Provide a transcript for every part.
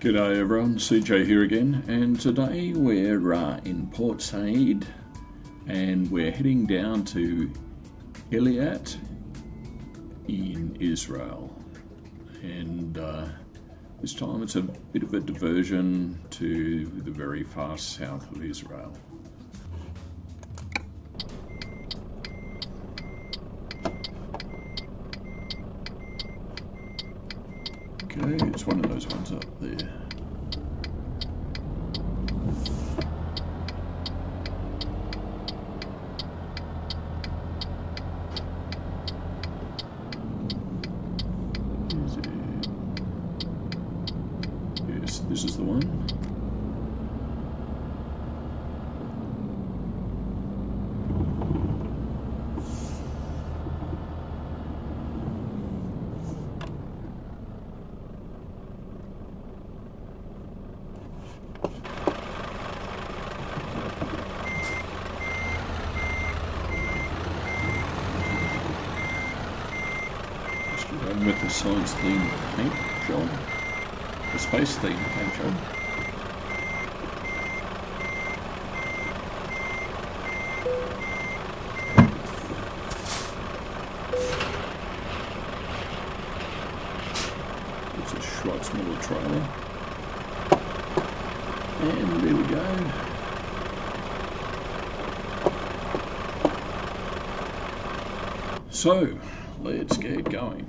G'day everyone, CJ here again, and today we're in Port Said and we're heading down to Eilat in Israel, and this time it's a bit of a diversion to the very far south of Israel. Okay, it's one of those ones up there. Is it? Yes, this is the one. With the science themed paint job, the space themed paint job. It's a Schwartz Miller trailer, and there we go. So let's get going.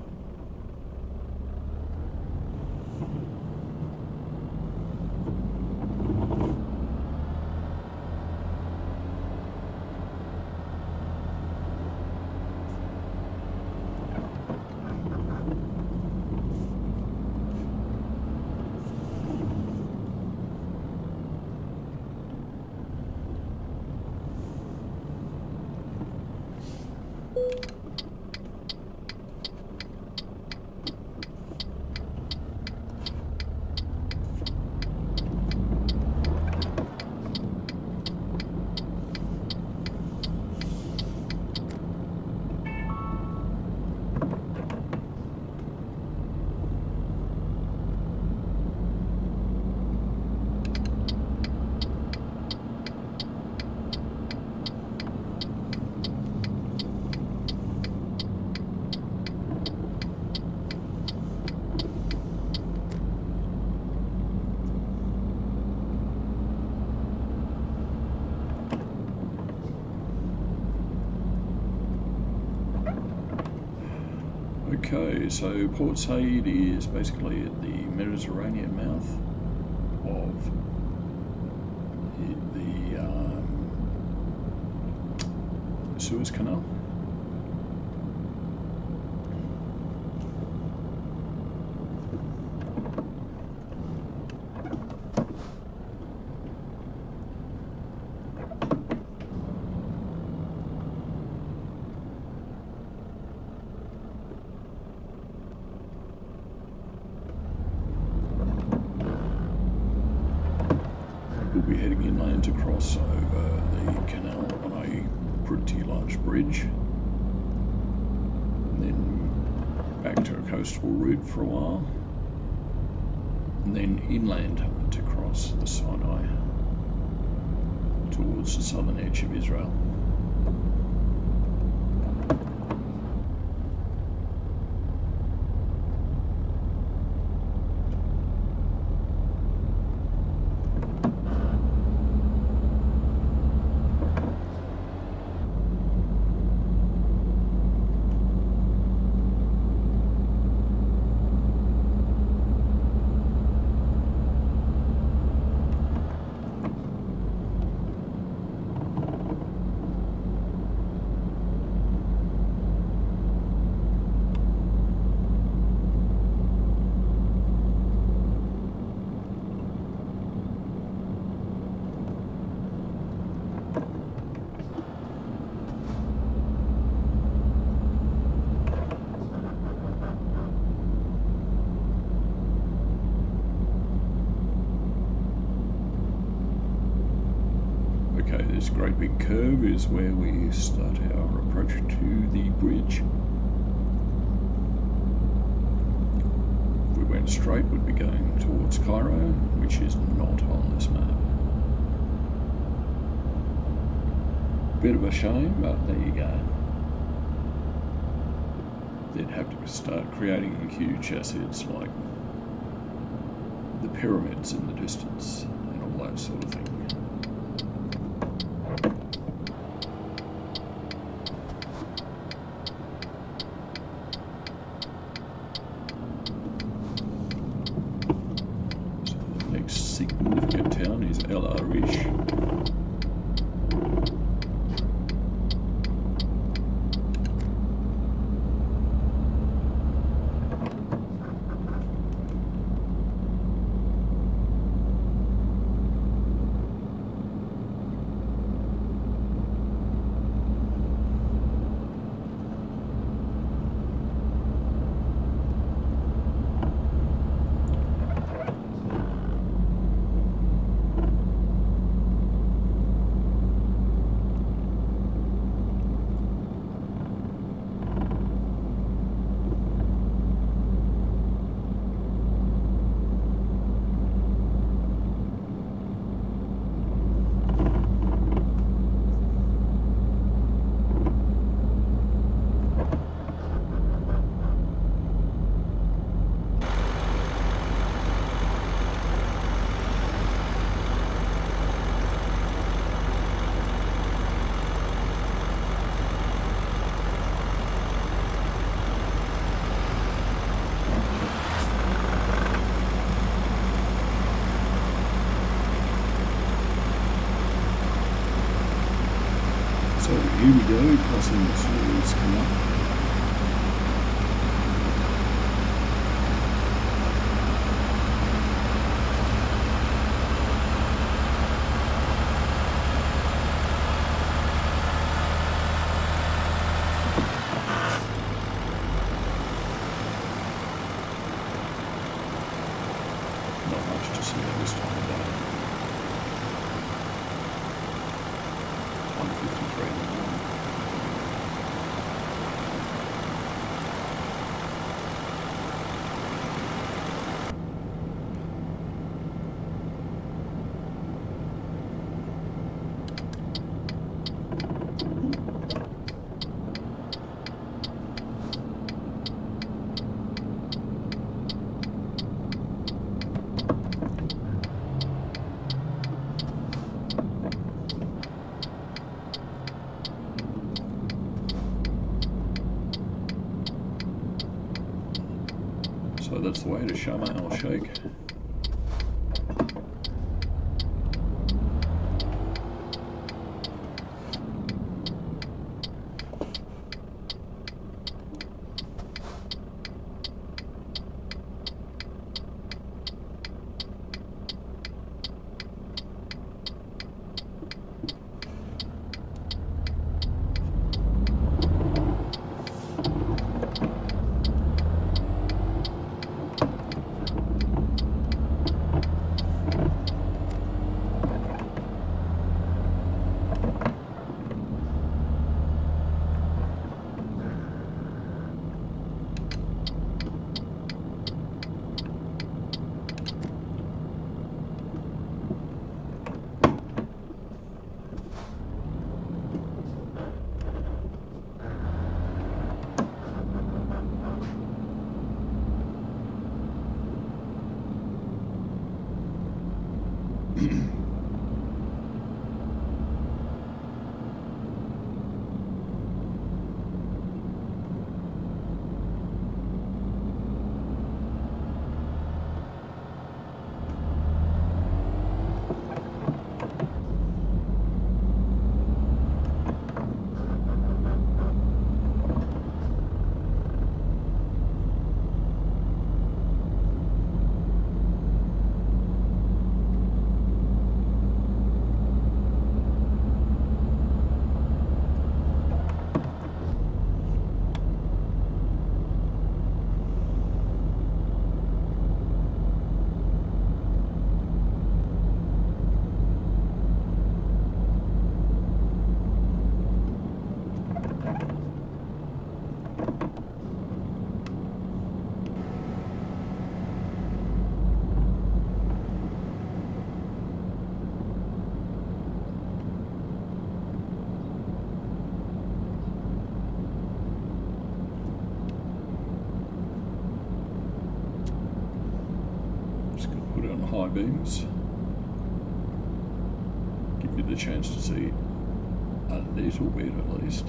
Okay, so Port Said is basically at the Mediterranean mouth of the Suez Canal. We'll be heading inland to cross over the canal on a pretty large bridge, and then back to a coastal route for a while, and then inland to cross the Sinai towards the southern edge of Israel. This great big curve is where we start our approach to the bridge. If we went straight would be going towards Cairo, which is not on this map. Bit of a shame, but there you go. They'd have to start creating huge assets like the pyramids in the distance and all that sort of thing. So the next significant town is El-Arich. So here we go, crossing the Suez Canal. Not much to see at this time of day. 153 in the morning. So that's the way to Sharm el-Sheikh. beams. Give you the chance to see a little bit at least.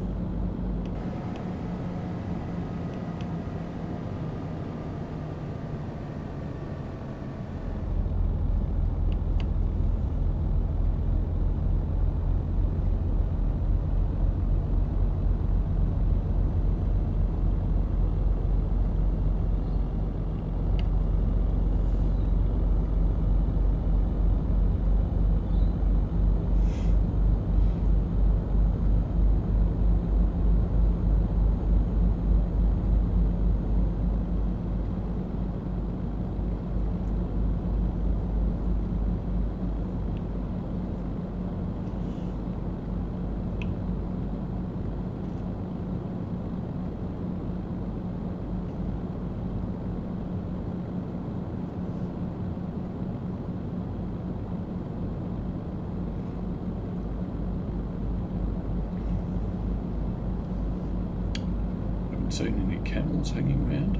Seen any camels hanging around?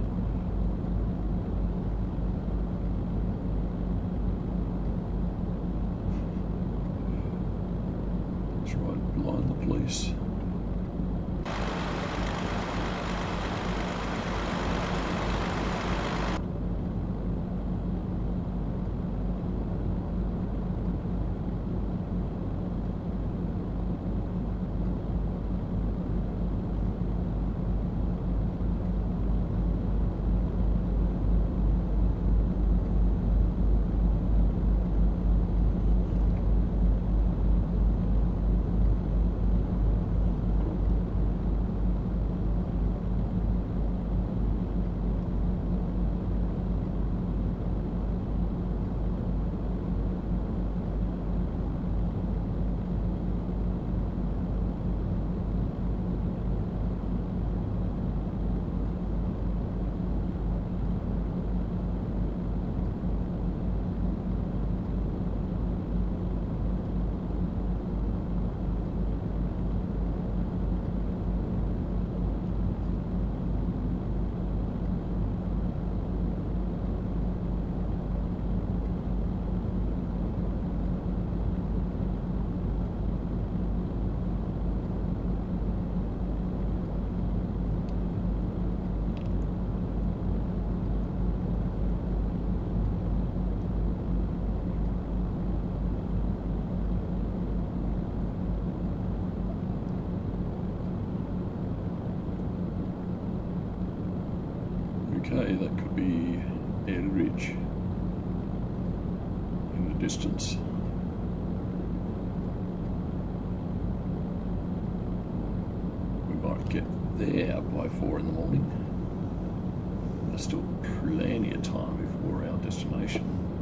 It's right behind the police. Okay, that could be El-Arich in the distance. We might get there by 4 in the morning. There's still plenty of time before our destination.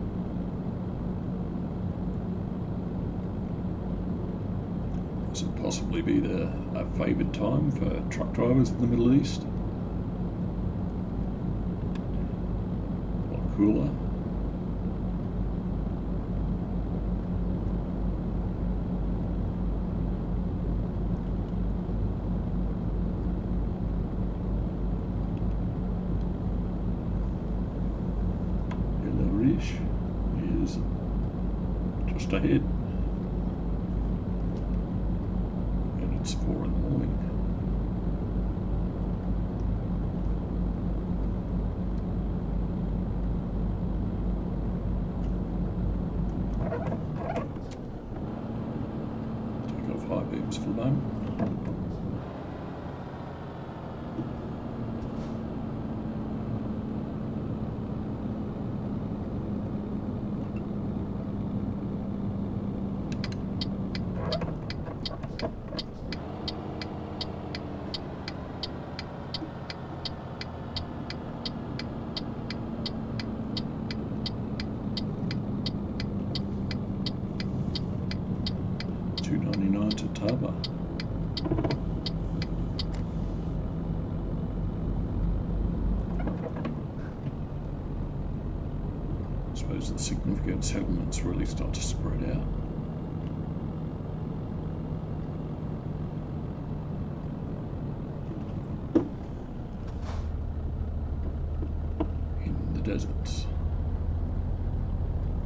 This would possibly be a favoured time for truck drivers in the Middle East. Cooler. El-Arich is just ahead, and it's 4 in the morning. High beams for the moment. $2.99 to Taba. I suppose the significant settlements really start to spread out. In the deserts.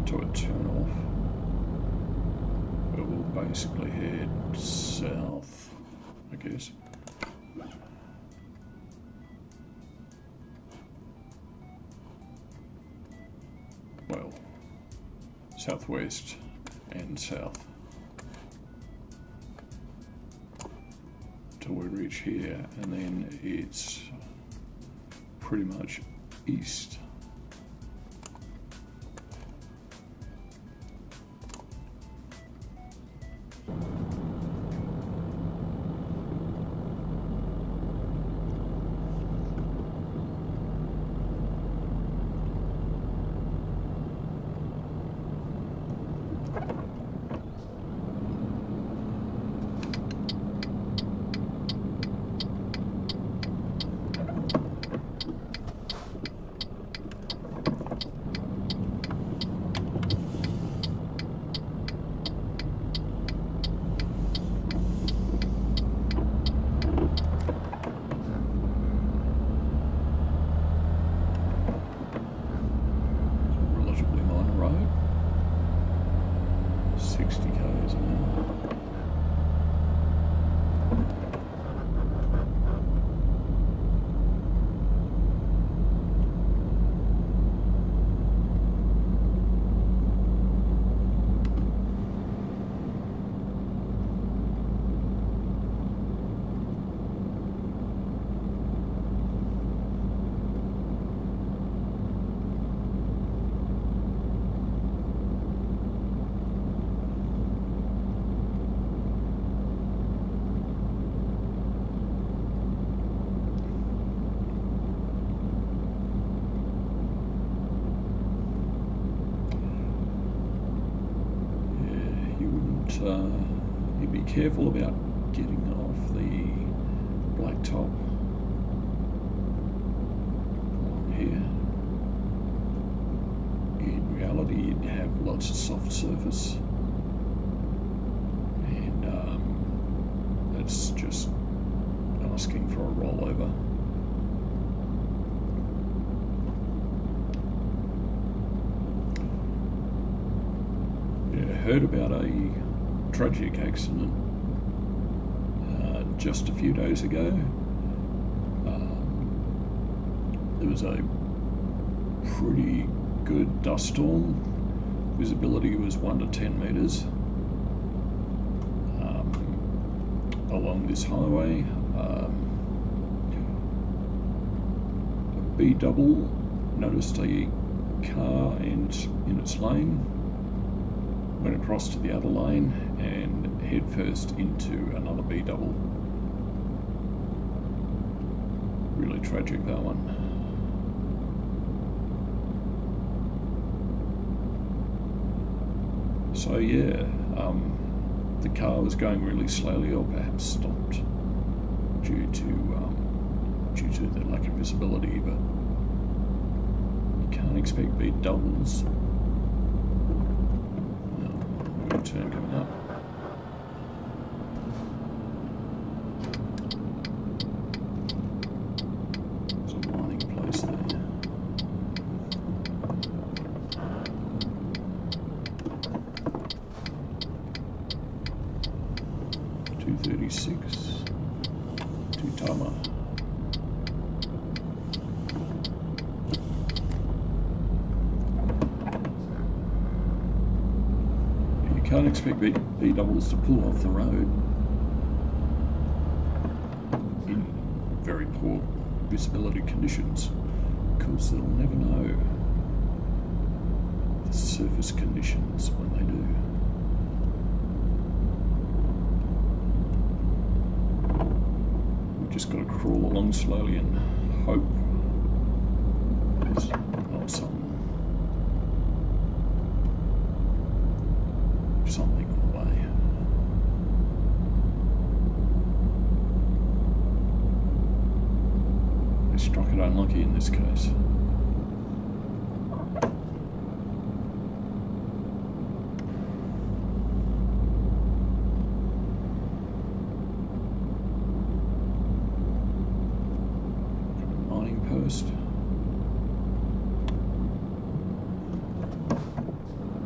to a turn off, where we'll basically head south, I guess. Well, southwest and south till we reach here, and then it's pretty much east. You'd be careful about getting off the blacktop along here. In reality, you'd have lots of soft surface, and that's just asking for a rollover. Yeah, I heard about a tragic accident just a few days ago. There was a pretty good dust storm. Visibility was 1 to 10 meters along this highway. A B-double noticed a car in its lane, went across to the other lane and head first into another B-double. Really tragic, that one. So yeah, the car was going really slowly, or perhaps stopped due to the lack of visibility, but you can't expect B-doubles. Turn coming up. There's a mining place there. .236 two-timer. Can't expect B-doubles to pull off the road in very poor visibility conditions, because they'll never know the surface conditions when they do. We've just got to crawl along slowly and hope there's not something on the way. They struck it unlucky in this case. Mining post.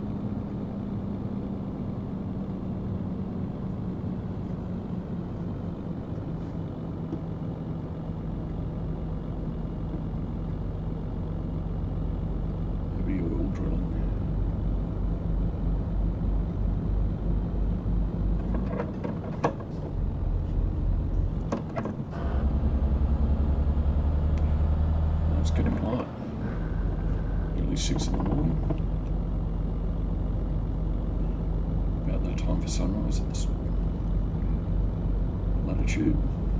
6 in the morning. About that time for sunrise at this latitude.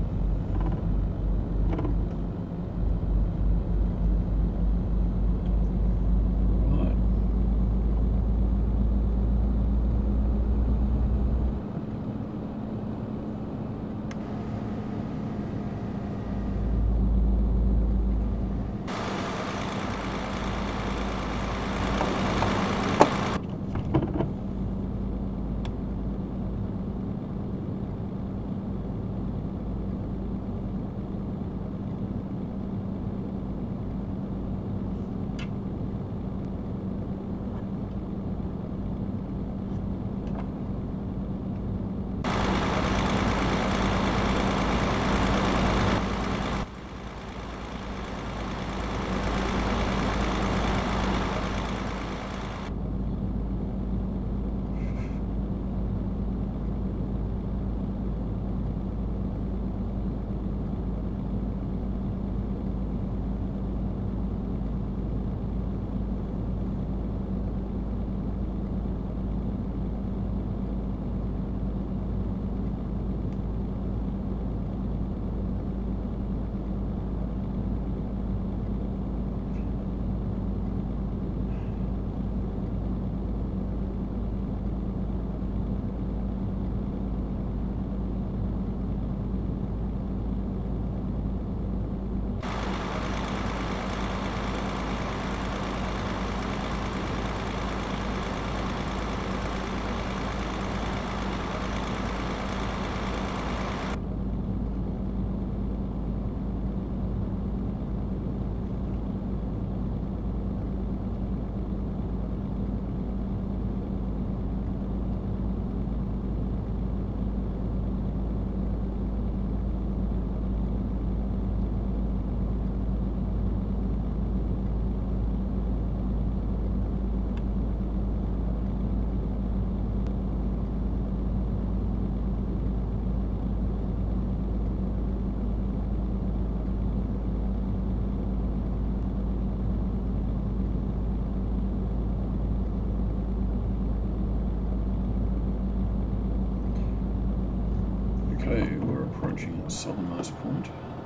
Okay, we're approaching the southernmost point.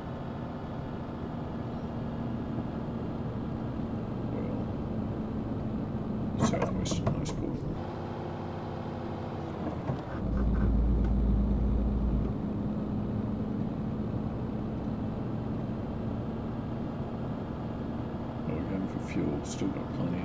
Well, southwesternmost point. We're going for fuel, still got plenty.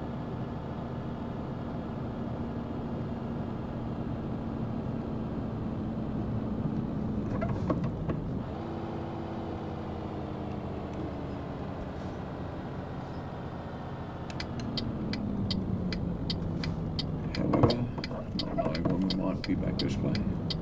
Be back this way.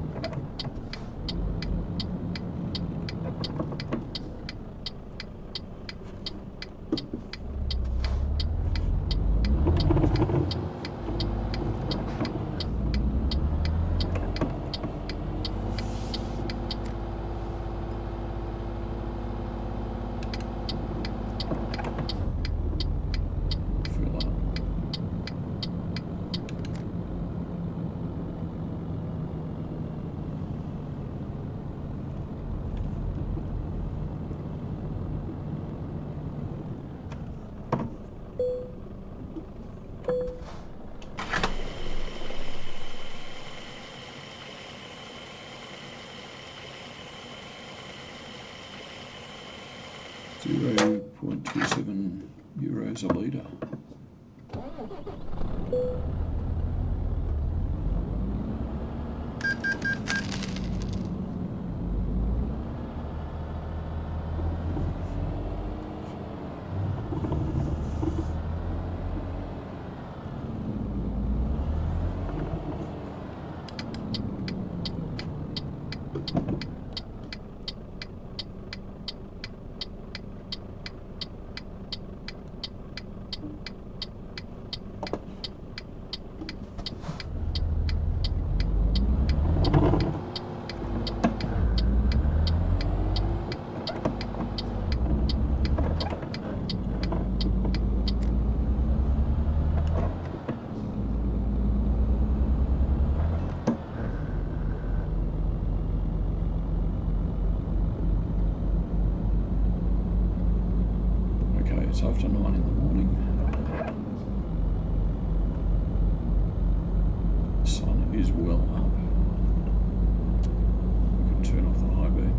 €0.27 a litre. after 9 in the morning. The sun is well up. We can turn off the high beam.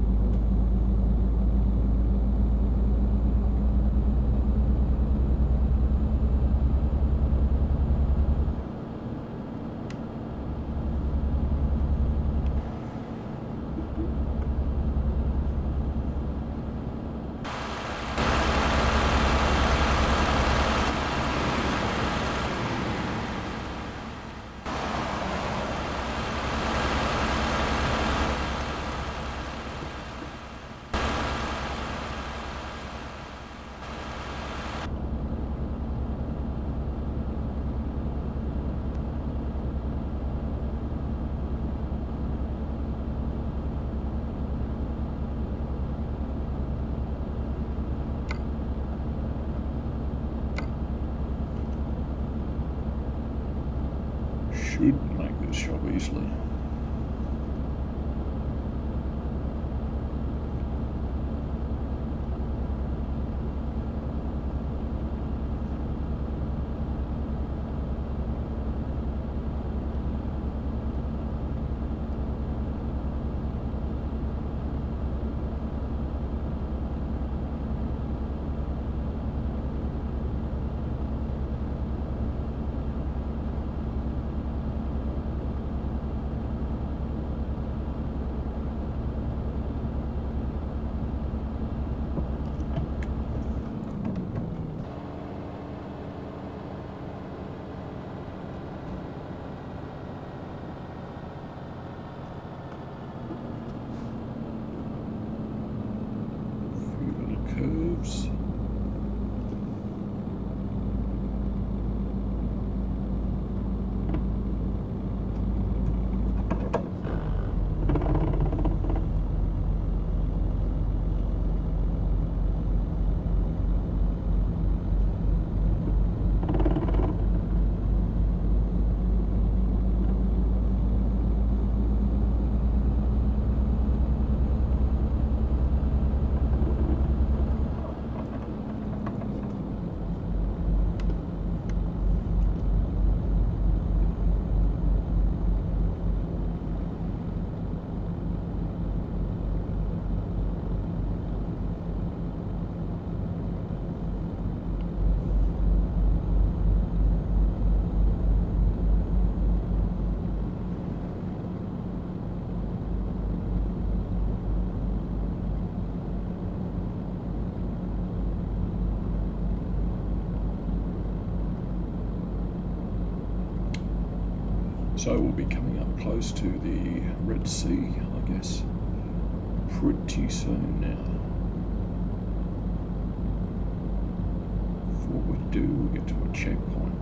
Should make this job easily. Curves. So we'll be coming up close to the Red Sea, I guess, pretty soon now. Before we do, we'll get to a checkpoint.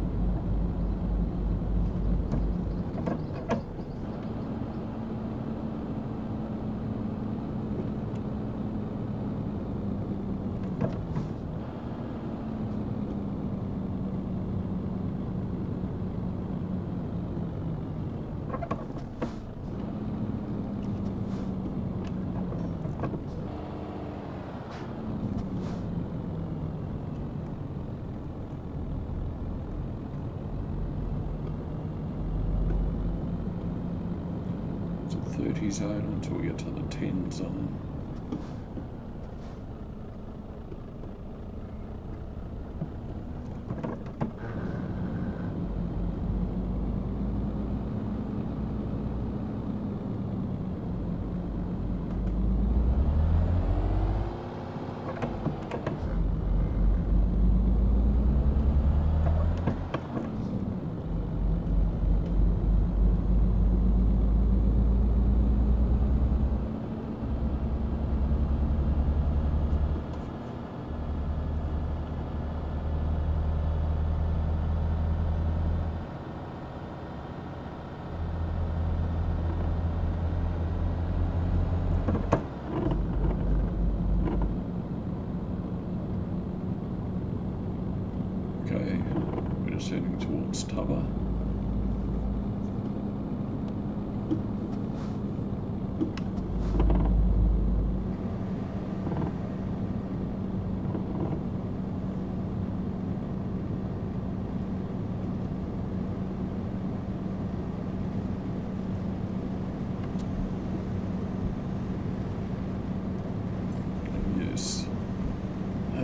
It's a 30 zone until we get to the 10 zone.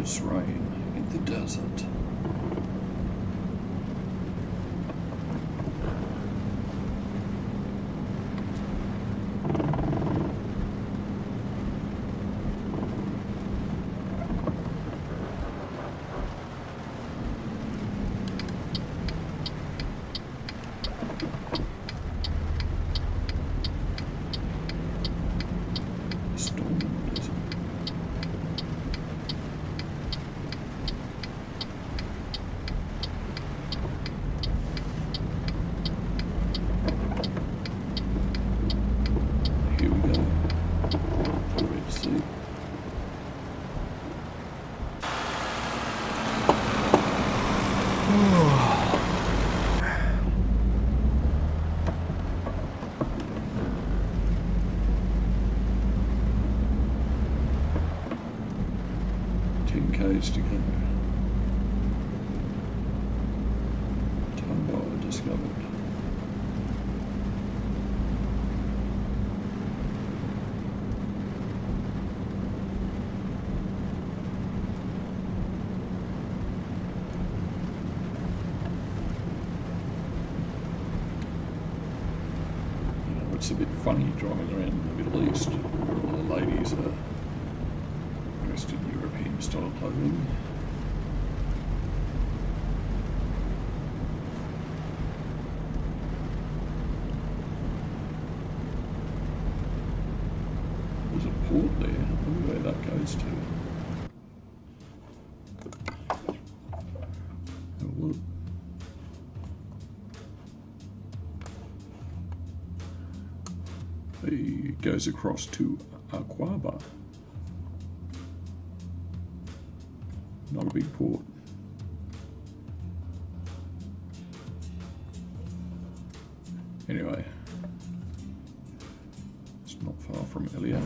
precious rain in the desert. K's to go. Time bar discovered. You know, it's a bit funny driving around in the Middle East where all the ladies are dressed in European style clothing. There's a port there. I wonder where that goes to. Have a look. It goes across to Aqaba. Not a big port. Anyway, it's not far from Eilat.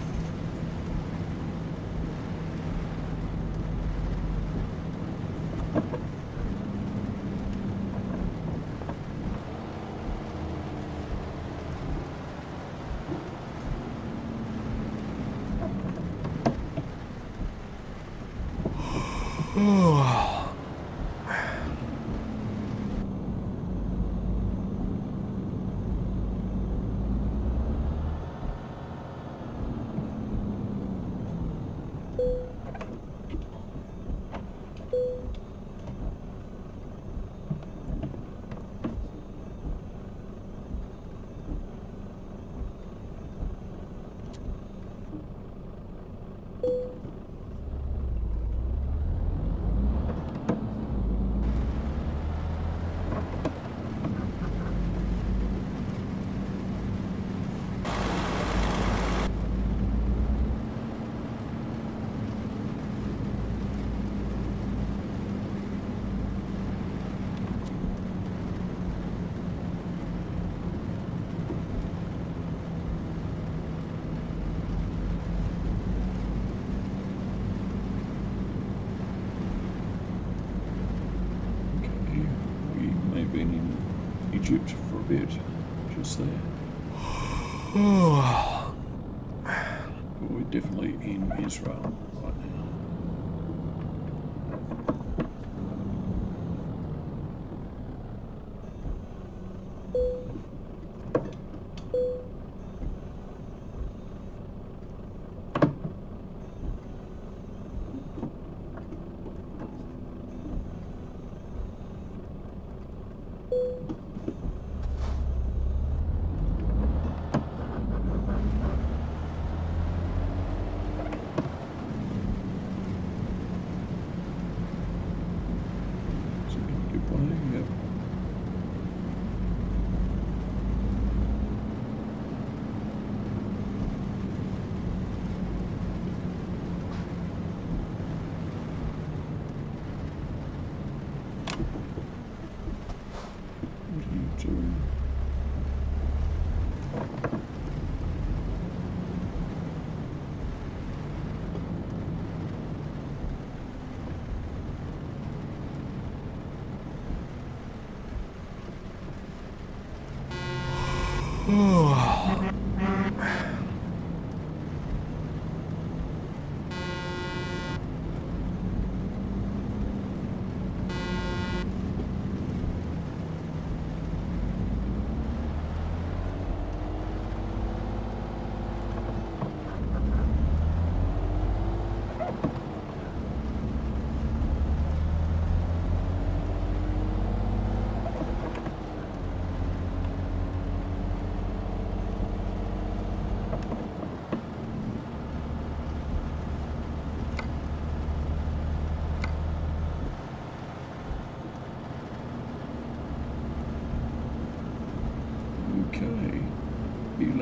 Egypt for a bit, just there. But we're definitely in Israel right now.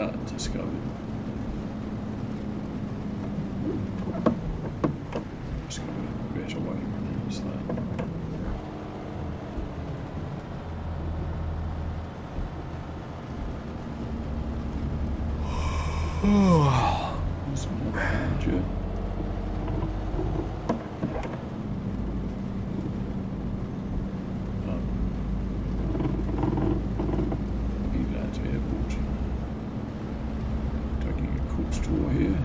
discovered. Discovered a better way to pronounce that. There's another manager. Eilat Airport. Taking a cook's tour here.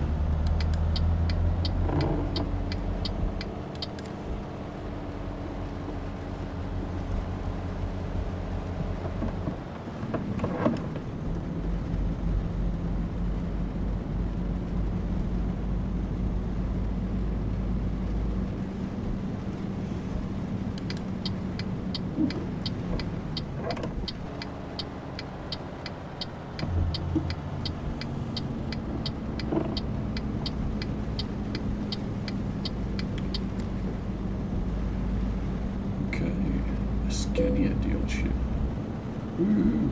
Dealership. Ooh.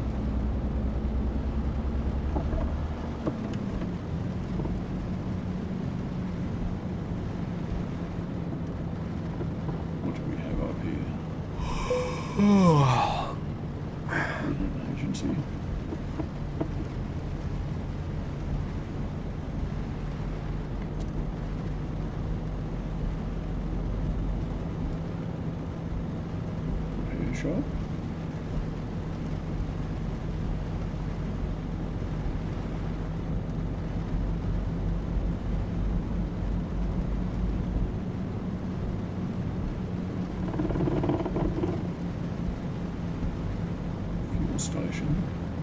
What do we have up here? Recruitment agency. Repair shop. Station.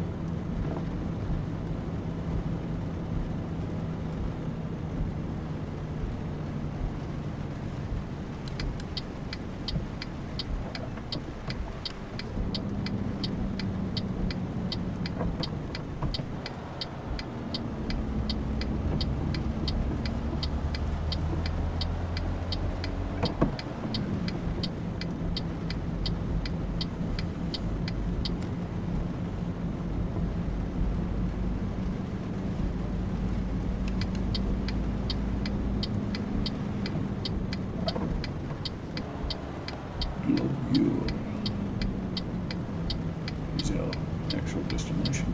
Is our actual destination.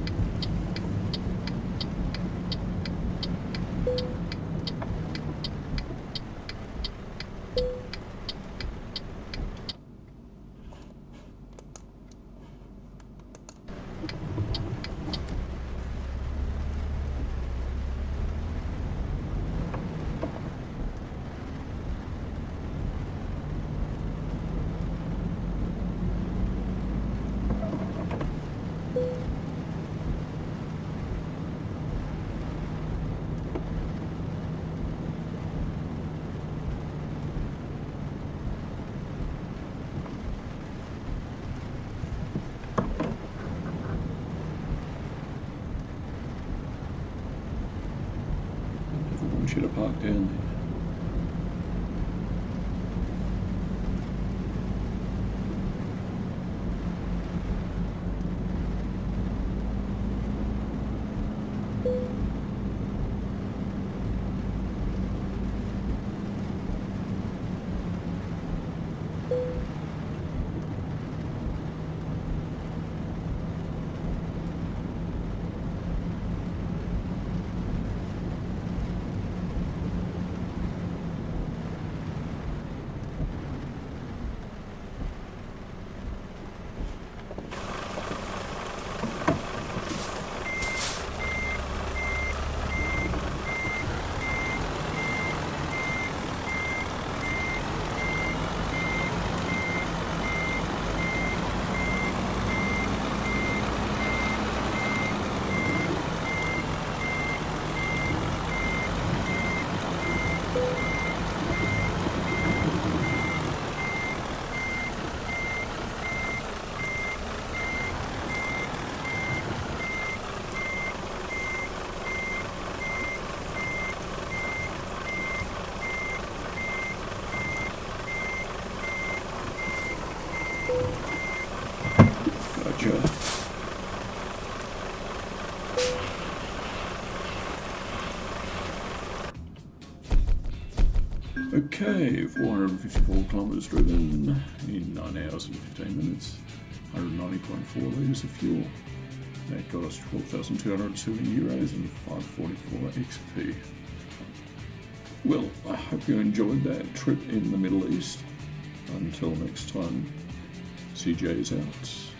Should have parked down there. Okay, 454 kilometres driven in 9 hours and 15 minutes, 190.4 litres of fuel. That got us €12,270 and 544 XP. Well, I hope you enjoyed that trip in the Middle East. Until next time, CJ's out.